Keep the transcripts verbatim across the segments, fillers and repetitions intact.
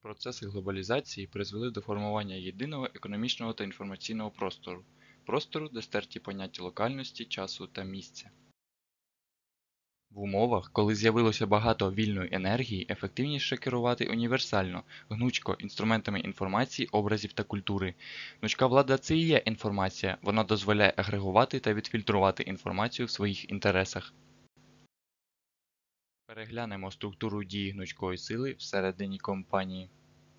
Процеси глобалізації призвели до формування єдиного економічного та інформаційного простору – простору, де стерті поняття локальності, часу та місця. В умовах, коли з'явилося багато вільної енергії, ефективніше керувати універсально, гнучко, інструментами інформації, образів та культури. Гнучка влада – це і є інформація, вона дозволяє агрегувати та відфільтрувати інформацію в своїх інтересах. Переглянемо структуру дії гнучкої сили всередині компанії.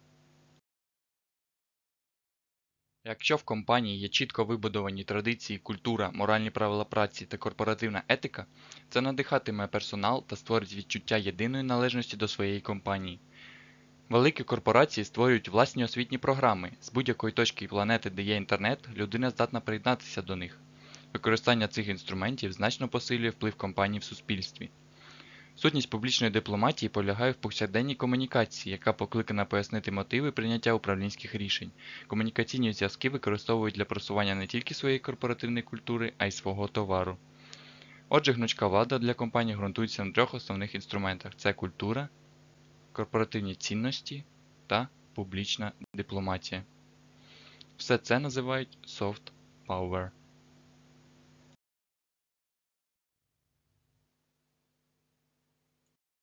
Якщо в компанії є чітко вибудовані традиції, культура, моральні правила праці та корпоративна етика, це надихатиме персонал та створить відчуття єдиної належності до своєї компанії. Великі корпорації створюють власні освітні програми. З будь-якої точки планети, де є інтернет, людина здатна приєднатися до них. Використання цих інструментів значно посилює вплив компанії в суспільстві. Сутність публічної дипломатії полягає в повсякденній комунікації, яка покликана пояснити мотиви прийняття управлінських рішень. Комунікаційні зв'язки використовують для просування не тільки своєї корпоративної культури, а й свого товару. Отже, гнучка влада для компаній ґрунтується на трьох основних інструментах – це культура, корпоративні цінності та публічна дипломатія. Все це називають soft power.